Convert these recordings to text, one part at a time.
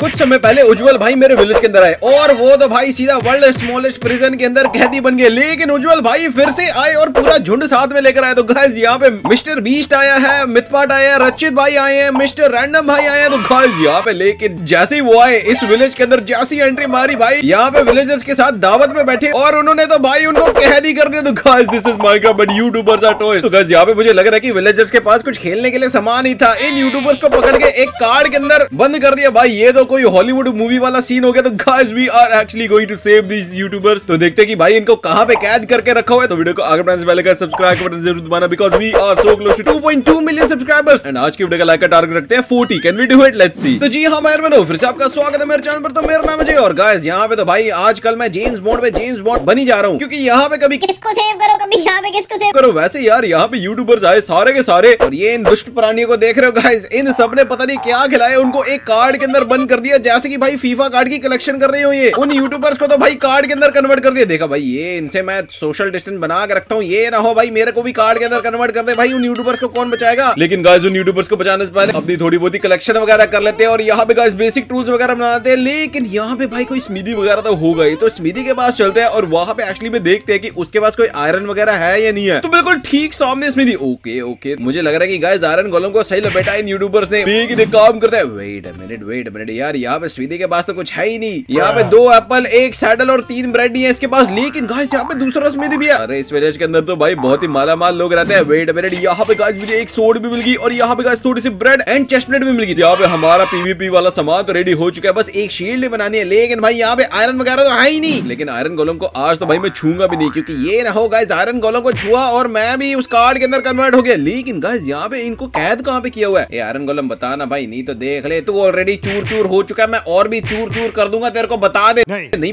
कुछ समय पहले उज्जवल भाई मेरे विलेज के अंदर आए और वो तो भाई सीधा वर्ल्ड स्मॉलेस्ट प्रिजन के अंदर कैदी बन गए। लेकिन उज्जवल भाई फिर से आए और पूरा झुंड साथ में लेकर आए। तो गाइस यहाँ पे मिस्टर बीस्ट आया है, मिथपाट आया है, रचित भाई आए हैं, मिस्टर रैंडम भाई आए हैं। तो गाइस यहाँ पे लेकिन जैसे ही वो आए इस विलेज के अंदर जैसी एंट्री मारी भाई यहाँ पे विलेजर्स के साथ दावत में बैठे और उन्होंने तो भाई उनको कैदी कर दिया। तो guys this is Minecraft but youtubers are toys. तो गाइस यहाँ पे मुझे लग रहा है कि विलेजर्स के पास कुछ खेलने के लिए सामान ही था। इन यूट्यूबर्स को पकड़ के एक कार्ड के अंदर बंद कर दिया। भाई ये तो कोई हॉलीवुड मूवी वाला सीन हो गया। तो guys we are actually going to save this youtubers. तो देखते हैं कि भाई इनको कहां पे कैद करके रखा हुआ है। तो वीडियो को आगे बढ़ने से पहले का सब्सक्राइब का बटन जरूर दबाना because we are so close to 2.2 million subscribers and आज की वीडियो का लाइक का टारगेट रखते हैं 40। Can we do it? Let's see. तो जी हां मैं फिर से आपका स्वागत है मेरे चैनल पर। तो मेरा नाम है जय और गाइस यहां पे तो भाई आजकल मैं जेम्स बॉन्ड पे जेम्स बॉन्ड बनी जा रहा हूं क्योंकि यहां पे कभी किसको सेव करो, कभी यहां पे किसको सेव करो। वैसे यार यहाँ पे यूट्यूबर्स आए सारे के सारे और ये इन दुष्ट प्राणियों को देख रहे हो गाइस, इन सब ने पता नहीं क्या खिलाया, उनको एक कार्ड के अंदर बंद कर दिया जैसे कि भाई फीफा कार्ड की कलेक्शन कर रही हो। ये उन यूट्यूबर्स को तो भाई कार्ड के अंदर कन्वर्ट कर दिया। देखा भाई ये इनसे मैं सोशल डिस्टेंस बना के रखता हूँ, ये ना हो भाई मेरे को भी कार्ड के अंदर कन्वर्ट कर दे। भाई उन यूट्यूबर्स को कौन बचाएगा। लेकिन गाइस उन यूट्यूबर्स को बचाने से पहले अपनी थोड़ी बहुत कलेक्शन वगैरह कर लेते हैं और यहाँ पे गाइस बेसिक टूल्स वगैरह बनाते हैं। लेकिन यहाँ पे भाई कोई स्मिदी वगैरह तो हो गई, तो स्मिदी के पास चलते हैं और वहाँ पे एक्चुअली में देखते हैं कि उसके पास कोई आयरन वगैरह है या नहीं है। तो बिल्कुल ठीक सामने स्मिदी। ओके ओके मुझे लग रहा है कि गाइस आयरन गोलम को सही लपेटा इन यूट्यूबर्स ने। लेकिन एक काम करते हैं, वेट अ मिनट यार यहाँ पे स्मिदी के पास तो कुछ है ही नहीं। यहाँ पे 2 एप्पल, 1 सैडल और 3 ब्रेड ही है इसके पास। लेकिन गाइस यहाँ पे दूसरा स्मिदी भी है। अरे इस विलेज के अंदर तो भाई बहुत ही मालामाल लोग रहते हैं। वेट अ मिनट यहाँ पे गाइस मुझे एक सोड भी मिल गई और यहाँ पे गाइस थोड़ी सी ब्रेड एंड चेस्ट प्लेट भी मिल गई। यहाँ पे हमारा पीवीपी वाला सामान तो रेडी हो चुका है, बस एक शील्ड बनानी है। लेकिन भाई यहाँ पे आयरन वगैरह तो है ही नहीं। लेकिन आयरन गोलम को आज तो भाई मैं छूंगा भी नहीं क्योंकि ये ना हो गाइस आयरन गोलम को छुआ और मैं भी उस कार्ड के अंदर कन्वर्ट हो गया। लेकिन गाइस यहाँ पे इनको कैद कहाँ पे किया हुआ है। आयरन गोलम बताना भाई, नहीं तो देख ले तू ऑलरेडी चूर चूर हो चुका है, मैं और भी चूर चूर कर दूंगा तेरे को। बता दे नहीं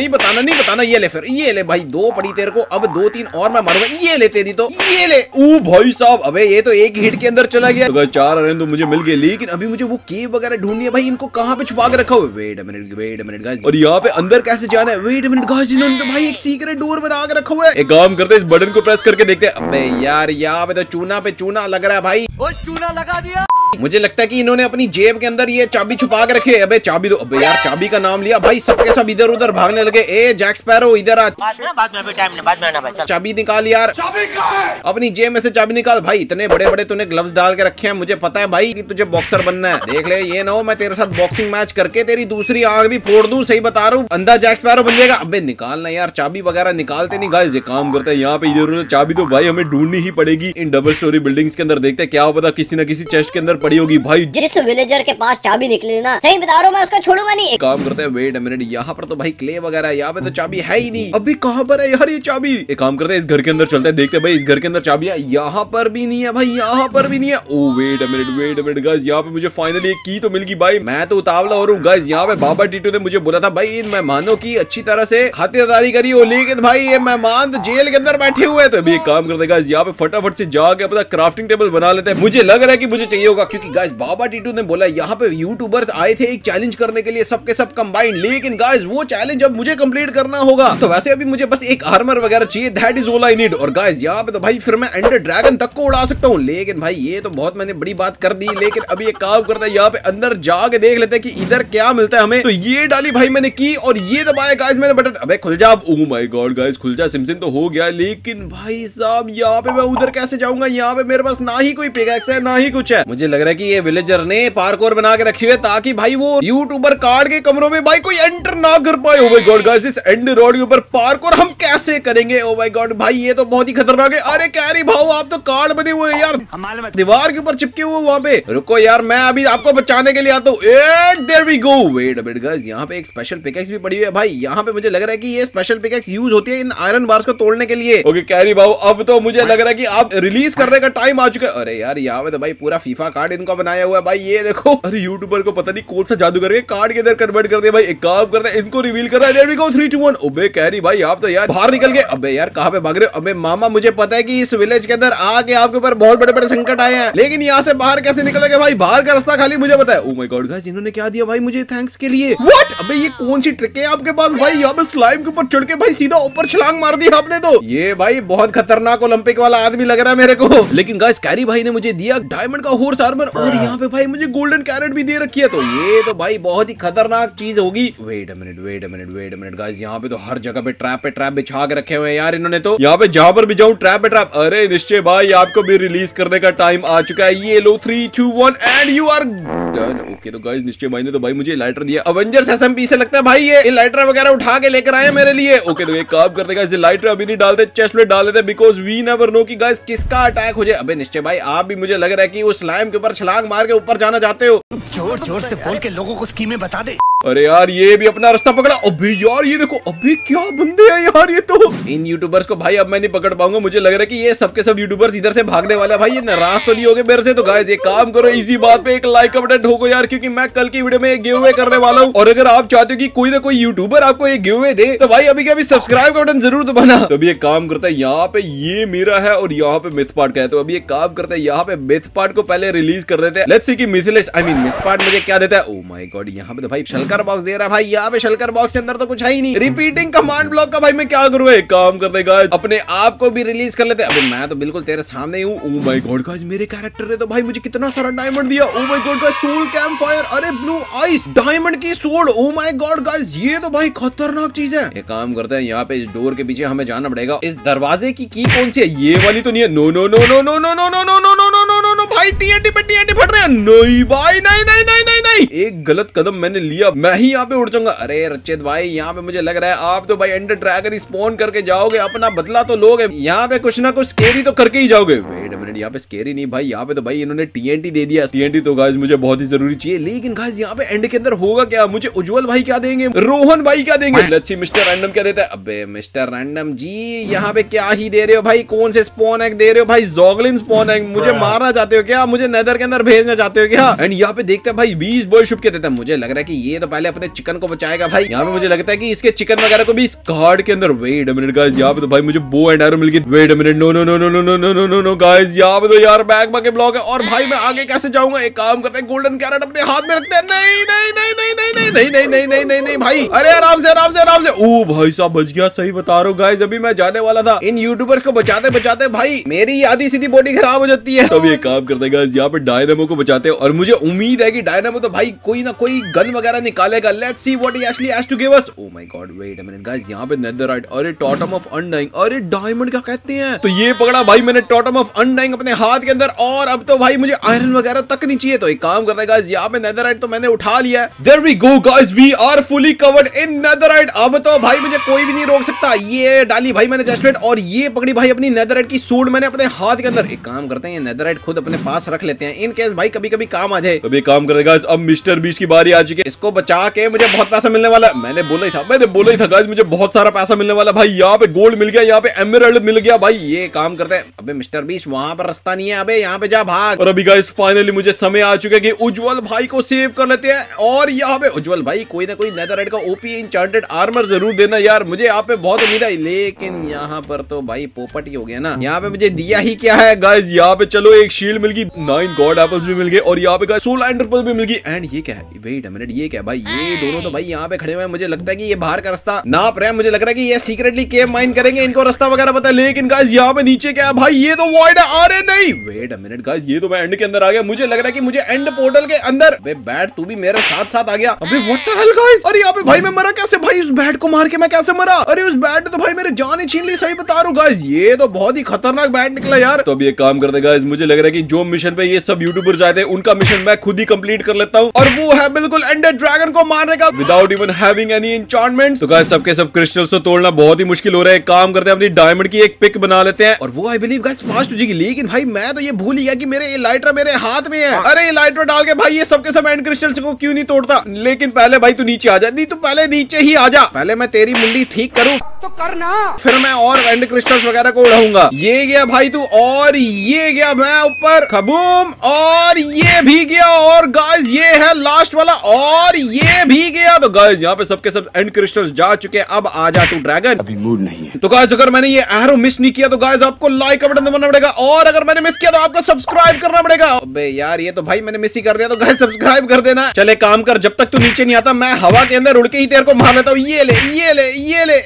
बताना। ये ले फिर ये ले भाई 2 पड़ी तेरे को, अब 2-3 और मैं मारूंगा। ये ले तेरी तो ये ले। ओ भाई साहब अबे ये तो एक हिट के अंदर चला गया। तो 4 आयरन तो मुझे मिल गए। लेकिन अभी मुझे वो केव वगैरह ढूंढनी है भाई, इनको कहाँ पे छुपा के रखा हुआ है। वेट अ मिनट गाइस और यहाँ पे अंदर कैसे जाना है। वेट अ मिनट गाइस इन्होंने तो भाई एक सीक्रेट डोर बना के रखा हुआ है। एक काम करते हैं इस बटन को प्रेस करके देखते हैं। अबे यार यहाँ पे तो चूना पे चूना लग रहा है भाई। ओ चूना लगा दिया। मुझे लगता है कि इन्होंने अपनी जेब के अंदर ये चाबी छुपा के रखी है। अबे चाबी दो। अबे यार चाबी का नाम लिया भाई, सबके सब इधर उधर भागने लगे। ए जैक स्पैरो इधर आ, बाद में अभी टाइम नहीं, बाद में आना भाई। चाबी निकाल यार, चाबी कहाँ है? अपनी जेब में से चाबी निकाल। भाई इतने बड़े बड़े तूने ग्लव्स डाल के रखे हैं, मुझे पता है भाई कि तुझे बॉक्सर बनना है। देख ले ये ना हो मैं तेरे साथ बॉक्सिंग मैच करके तेरी दूसरी आंख भी फोड़ दूं। सही बता रहा हूँ, अंधा जैक स्पैरो बन जाएगा। अबे निकालना यार, चाबी वगैरह निकालते नहीं गाइस। ये काम करते हैं यहाँ पे इधर उधर चाबी तो भाई हमें ढूंढनी ही पड़ेगी। इन डबल स्टोरी बिल्डिंग्स के अंदर देखते हैं क्या पता किसी न किसी चेस्ट के अंदर पड़ी होगी। भाई जिस विलेजर के पास चाबी निकली ना, सही बता रहा हूँ मैं उसको छोड़ूंगा नहीं। एक काम करते हैं, वेट अ मिनट यहाँ पर तो भाई क्ले वगैरह है, यहाँ पे तो चाबी है ही नहीं। अभी कहाँ पर है यार ये चाबी। एक काम करते हैं इस घर के अंदर चलते हैं, देखते हैं भाई इस घर के अंदर चाबी है। यहाँ पर भी नहीं है भाई, यहाँ पर भी नहीं है। Oh wait a minute guys यहाँ पे मुझे फाइनली एक की तो मिल गई। भाई मैं तो उतावला हो रहा हूँ गाइस। यहाँ पे बाबा टीटू ने मुझे बोला था भाई इन मेहमानों की अच्छी तरह से खातिरदारी करी हो। लेकिन भाई ये मेहमान तो जेल के अंदर बैठे हुए हैं। तो अभी एक काम करते हैं गाइस यहाँ पे फटाफट से जाके अपना क्राफ्टिंग टेबल बना लेते हैं। मुझे लग रहा है कि मुझे चाहिए होगा क्योंकि गाइस बाबा टीटू ने बोला यहाँ पे यूट्यूबर्स आए थे एक चैलेंज करने के लिए, सबके सब कंबाइंड। लेकिन गाइस वो चैलेंज अब मुझे कंप्लीट करना होगा। तो वैसे अभी मुझे बस एक आर्मर वगैरह चाहिए, that is all I need. और गाइस यहाँ पे तो भाई फिर मैं एंडर ड्रैगन तक को उड़ा सकता हूँ। लेकिन भाई ये तो बहुत मैंने बड़ी बात कर दी। लेकिन अभी एक काम करता है यहाँ पे अंदर जाके देख लेते हैं कि इधर क्या मिलता है हमें। तो ये डाली भाई मैंने की और ये दबाया गाइस मैंने बटन। अबे खुल जा। ओह माय गॉड गाइस खुल जा, सिमसिम तो हो गया। लेकिन भाई साहब यहाँ पे मैं उधर कैसे जाऊंगा। यहाँ पे मेरे पास ना ही कोई पिकैक्स है ना ही कुछ है। मुझे लग रहा है कि ये विलेजर ने पार्कोर बना के रखी हुई है ताकि भाई वो यूट्यूबर कार्ड के कमरों में भाई कोई एंटर ना कर पाए। ओ माय गॉड गाइस इस एंड रोड के ऊपर पार्कोर हम कैसे करेंगे। ओ माय गॉड भाई ये तो बहुत ही खतरनाक है। अरे कैरी भाऊ आप तो कार्ड बने हुए हैं यार, दीवार के ऊपर चिपके हुए वहाँ पे। रुको यार मैं अभी आपको बचाने के लिए आता हूँ। There we go. Wait a minute guys यहाँ पे एक स्पेशल पिकैक्स भी पड़ी हुई है भाई। यहाँ पे मुझे लग रहा है कि ये स्पेशल पिकैक्स यूज होती है इन आयरन बार्स को तोड़ने के लिए। ओके कैरी भाऊ अब तो मुझे लग रहा है कि आप रिलीज करने का टाइम आ चुका है। अरे यार यहाँ पे तो भाई पूरा फीफा कार्ड इनका बनाया हुआ है भाई, ये देखो। अरे यूट्यूबर को पता नहीं कौन सा जादू करके कार्ड के अंदर कन्वर्ट कर दिया भाई। एक काम करते हैं इनको रिवील कर रहा है। There we go 3 2 1। ओबे कैरी भाई आप तो यार बाहर निकल गए। अबे यार कहाँ पे भाग रहे हो। अबे मामा मुझे पता है कि इस विलेज के अंदर आके आपके ऊपर बहुत बड़े बड़े संकट आए हैं, लेकिन यहाँ से बाहर कैसे निकलोगे भाई। बाहर का रास्ता खाली मुझे पता है। ओ माय गॉड गाइस इन्होंने क्या दिया भाई मुझे थैंक्स के लिए। व्हाट। अबे ये कौन सी ट्रिक है आपके पास भाई। यहाँ पे स्लाइम के ऊपर चढ़ के भाई सीधा ऊपर छलांग मार दी आपने। तो ये भाई बहुत खतरनाक ओलंपिक वाला आदमी लग रहा है मेरे को। लेकिन गाइस कैरी भाई ने मुझे दिया डायमंड का हॉर्स आर्मर आर्मर और यहाँ पे भाई मुझे गोल्डन कैरेट भी दे रखी है, तो ये तो भाई बहुत ही खतरनाक चीज होगी। वेट अ मिनट गाइस, यहाँ पे तो हर जगह पे ट्रैप बिछा के रखे हुए हैं यार इन्होंने, तो यहाँ पे जहाँ पर भी जाऊँ ट्रैप पे ट्रैप। अरे निश्चय भाई आपको भी रिलीज करने का टाइम आ चुका है, ये लो 3, 2, 1 and you are done. Okay तो गाइस निश्चय भाई ने तो भाई मुझे लाइटर दिया, अवेंजर्स एसएमपी से लगता है भाई ये लाइटर वगैरह उठा के लेकर आए मेरे लिए। ओके तो एक काम करते गाइस, लाइटर अभी नहीं डालते, चेस्ट प्लेट डाल देते, बिकॉज वी नेवर नो कि गाइस किसका अटैक हो जाए। अबे निश्चय भाई आप भी मुझे लग रहा है कि उस स्लाइम के ऊपर छलांग मार के ऊपर जाना चाहते हो। जोर जोर से बोल के लोगों को स्कीमें बता दे। अरे यार ये भी अपना रास्ता पकड़ा। अबे यार ये देखो, अबे क्या बंदे हैं यार ये तो। इन यूट्यूबर्स को भाई अब मैं नहीं पकड़ पाऊंगा, मुझे लग रहा है कि ये सबके सब यूट्यूबर्स इधर से भागने वाले हैं भाई, ये नाराज तो नहीं होगे मेरे से। तो गाइस एक काम करो, इसी बात पे एक लाइक का बटन ठोको यार, क्योंकि मैं कल की वीडियो में एक गिव अवे करने वाला हूँ। और अगर आप चाहते हो कि कोई ना कोई यूट्यूबर आपको एक गिव अवे दे, तो भाई अभी अभी सब्सक्राइब का बटन जरूर दबाना। तो अभी एक काम करता है, यहाँ पे ये मेरा है और यहाँ पे मिथ पार्ट का है, तो अभी एक काम करता है, यहाँ पे मिथ पार्ट को पहले रिलीज कर देते हैं। लेट्स सी कि मिथ पार्ट मुझे क्या देता है। ओ माय गॉड, यहाँ पे तो भाई शलकर बॉक्स दे रहा है भाई, यहाँ पे शलकर बॉक्स के अंदर तो कुछ है ही नहीं। रिपीटिंग कमांड ब्लॉक का भाई मैं क्या करूँ, एक काम करते गाइस अपने आप को भी रिलीज कर लेते। अबे मैं तो बिल्कुल तेरे सामने ही हूँ। ओ माय गॉड गाइस, मेरे कैरेक्टर ने तो भाई मुझे कितना सारा डायमंड दिया। Oh my god guys, soul camp fire, अरे ब्लू आइस, डायमंड की sword. O my god guys, ये तो भाई खतरनाक चीज है। एक काम करते हैं, यहाँ पे इस डोर के पीछे हमें जाना पड़ेगा। इस दरवाजे की कौन सी है, ये वाली तो नहीं है। No no no no no no no no no no no no no no भाई, टीएनटी पे टीएनटी फट रहे हैं। नहीं भाई, नहीं नहीं नहीं नहीं नहीं, एक गलत कदम मैंने लिया, मैं ही यहाँ पे उड़ जाऊंगा। अरे रचित भाई, यहाँ पे मुझे लग रहा है आप तो भाई एंडर ड्रैगन स्पॉन करके जाओगे, अपना बदला तो लोगे, यहाँ पे कुछ ना कुछ स्केरी तो करके ही जाओगे। वेट अ मिनट, यहाँ पे स्केरी नहीं भाई, यहाँ पे तो भाई इन्होंने टीएनटी दे दिया। टीएनटी तो गाइस मुझे बहुत ही जरूरी चाहिए, लेकिन गाइस यहाँ पे एंड के अंदर होगा क्या, मुझे उज्जवल भाई क्या देंगे, रोहन भाई क्या देंगे, लेट्स सी मिस्टर रैंडम क्या देता है। अबे मिस्टर रैंडम जी, यहाँ पे क्या ही दे रहे हो भाई, कौन से स्पॉन एग दे रहे हो भाई, जोगलिन स्पॉन एग। मुझे मारना चाहते हो क्या, मुझे नेदर के अंदर भेजना चाहते हो क्या। एंड यहाँ पे देखते हैं भाई 20 बॉय शुभ के देता है। मुझे लग रहा है कि ये तो पहले अपने चिकन को बचाएगा भाई। यहाँ पे मुझे लगता है कि इसके चिकन वगैरह को भी इस कार्ड के अंदर। वेट अ मिनट गाइस, यहाँ पे तो भाई मुझे बो एंड एरो मिल गई। Wait a minute, no no no no no no no no no guys, यहाँ पे तो यार बैक के ब्लॉक है और भाई मैं आगे कैसे जाऊंगा। एक काम करते हैं, गोल्डन कैरेट अपने हाथ में रखते हैं। नहीं नहीं नहीं नहीं नहीं नहीं नहीं नहीं नहीं नहीं नहीं नहीं भाई, अरे आराम से आराम से आराम से। ओ भाई साहब बच गया, सही बता रहा हूँ गाइस, अभी मैं जाने वाला था। इन यूट्यूबर्स को बचाते बचाते भाई मेरी आधी सीधी बॉडी खराब हो जाती है। तो अभी एक काम करते हैं गाइस, यहाँ पे डायनामो को बचाते हैं और मुझे उम्मीद है कि डायनामो तो भाई कोई ना कोई गन वगैरह निकालेगा। Let's see what he actually has to give us. Oh my god, wait a minute guys, यहाँ पे नेदरराइट, अरे टॉटम ऑफ अनडाइंग, अरे डायमंड क्या कहते हैं। तो ये पकड़ा भाई मैंने टॉटम ऑफ अनडाइंग अपने हाथ के अंदर, और अब तो भाई मुझे आयरन वगैरह तक नहीं चाहिए। तो एक काम करते हैं गाइस, यहाँ पे नेदरराइट तो मैंने उठा लिया है। There we go guys, we are fully covered in netherite. अब तो भाई मुझे कोई भी नहीं रोक सकता। ये डाली भाई मैंने चेस्ट प्लेट और ये पकड़ी भाई अपनी नेदरराइट की सूंड मैंने अपने हाथ के अंदर। एक काम करते हैं, ये नेदरराइट खुद अपने पास रख लेते हैं, इन केस भाई कभी कभी काम आ जाए। अभी काम करेगा गाइस, अब मिस्टर बीस्ट की बारी आ चुकी है, इसको बचा के मुझे बहुत पैसा मिलने वाला है। मैंने बोला ही था गाइस, मुझे बहुत सारा पैसा मिलने वाला भाई। यहाँ पे गोल्ड मिल गया, यहाँ पे एमराल्ड मिल गया भाई। ये काम करते हैं, अबे मिस्टर बीस्ट वहां पर रास्ता नहीं है, अबे यहाँ पे जा भाग। और अभी गाइस फाइनली मुझे समय आ चुका है कि उज्जवल भाई को सेव कर लेते हैं। और यहाँ पे उज्जवल भाई कोई ना कोई नेदरराइट का ओपी इंचांटेड आर्मर जरूर देना यार, मुझे यहाँ पे बहुत उम्मीद है। लेकिन यहाँ पर तो भाई पोपट ही हो गया ना, यहाँ पे मुझे दिया ही क्या है गाइस। यहाँ पे चलो एक शील्ड मिल गई, 9 गॉड एप्पल्स भी मिल गए और यहाँ पे गाइस 16 एंडर पर्ल भी मिल गई। एंड ये क्या है, वेट अ मिनट, ये क्या भाई, ये दोनों तो भाई यहाँ पे खड़े हुए हैं। मुझे लगता है कि ये बाहर का रास्ता नाप रहे हैं, मुझे लग रहा है कि ये सीक्रेटली केव माइन करेंगे, इनको रास्ता वगैरह पता है। लेकिन गाइस यहाँ पे नीचे क्या है भाई, ये तो वॉइड है। अरे नहीं, वेट अ मिनट गाइस, ये तो मैं एंड के अंदर आ गया। मुझे लग रहा है कि मुझे एंड पोर्टल के अंदर। बे बैट तू भी मेरे साथ साथ आ गया। अबे व्हाट द हेल गाइस, अरे यहाँ पे भाई मैं मरा कैसे भाई, उस बैट को मार के मैं कैसे मरा। अरे उस बैट ने तो भाई मेरे जान ही छीन ली, सही बता रहा हूँ गाइस, ये तो बहुत ही खतरनाक बैट निकला यार। तो अभी एक काम करते गाइस, मुझे लग रहा है कि जो मिशन पे ये सब यूट्यूबर्स आए थे उनका मिशन मैं खुद ही कंप्लीट कर लेता हूँ, और वो है बिल्कुल एंडर ड्रैगन को मारने का without even having any enchantments. तो गाइस सबके सब क्रिस्टल्स तो तोड़ना बहुत ही मुश्किल हो रहा है। काम करते हैं, अपनी डायमंड की एक पिक बना लेते हैं और वो आई बिलीव गाइस फास्ट हो जाएगी। लेकिन भाई मैं तो ये भूल ही गया कि मेरे ये लाइटर मेरे हाथ में है। अरे ये लाइटर डाल के भाई ये सबके सब एंड क्रिस्टल्स को क्यों नहीं तोड़ता। लेकिन पहले भाई तू नीचे आ जा, नहीं तू पहले नीचे ही आ जा, पहले मैं तेरी मुंडी ठीक करूं तो करना, फिर मैं और एंड क्रिस्टल्स वगैरह को उड़ाऊंगा। ये गया भाई तू, और ये गया मैं ऊपर, खबूम, और ये भी गया, और गाइस ये है लास्ट वाला, और ये भी गया। तो गाइस यहाँ पे सबके सब एंड क्रिस्टल्स जा चुके हैं। अब आ जा तू ड्रैगन, अभी मूड नहीं है। तो गाइस अगर मैंने ये एरो मिस नहीं किया तो गाइस आपको लाइक का बटन दबाना पड़ेगा, और अगर मैंने मिस किया तो आपको सब्सक्राइब करना पड़ेगा। अबे यार ये तो भाई मैंने मिस ही कर दिया, तो गाइस सब्सक्राइब कर देना। चले काम कर, जब तक तू नीचे नहीं आता मैं हवा के अंदर उड़ के ही तेरे को मार लेता हूँ। ये ले ये ले ये ले,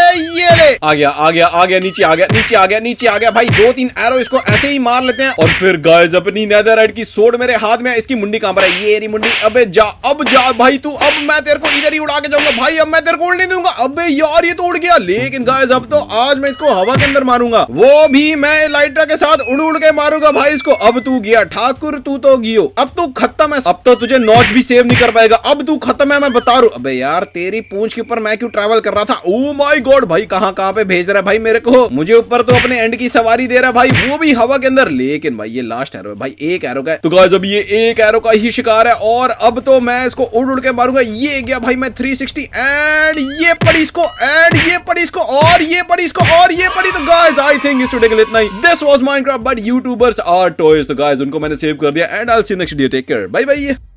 ये ले, आ गया आ गया आ गया, नीचे आ गया नीचे आ गया नीचे आ गया भाई। 2-3 एरो इसको ऐसे ही मार लेते हैं। और फिर गाइस अपनी नेदरराइट की सोड मेरे हाथ में है। इसकी मुंडी कहां पर है? ये रही मुंडी। अबे जा, अब जा भाई तू, अब मैं तेरे को इधर ही उड़ा के जाऊंगा भाई। अब मैं तेरे को उड़ने दूंगा। अबे यार ये तो उड़ गया, लेकिन गाइस अब तो आज मैं इसको हवा के अंदर मारूंगा, वो भी मैं लाइटर के साथ उड़ उड़ के मारूंगा भाई इसको। अब तू गया ठाकुर, तू तो गियो, अब तू खत्म है। अब तो तुझे नॉच भी सेव नहीं कर पाएगा, अब तू खत्म है, मैं बता रहा हूं। अबे यार तेरी पूंछ के ऊपर मैं क्यों ट्रैवल कर रहा था? ओ माय गॉड भाई, कहां कहां पे भेज रहा है भाई मेरे को। मुझे ऊपर तो अपने एंड की सवारी दे रहा है भाई, वो भी हवा के अंदर। लेकिन भाई ये लास्ट एरो है भाई, एक एरो का है। तो गाइस अब ये एक एरो का ही शिकार है और अब तो मैं इसको उड़ उड़ के मारूंगा। ये गया भाई मैं 360 एंड ये पड़ी इसको, एंड ये पड़ी इसको, और ये पड़ी इसको, और ये पड़ी। तो गाइस आई थिंक इस वीडियो के लिए इतना ही। This was Minecraft but youtubers are toys. तो गाइस उनको मैंने सेव कर दिया and I will see you next video. Take care, bye bye.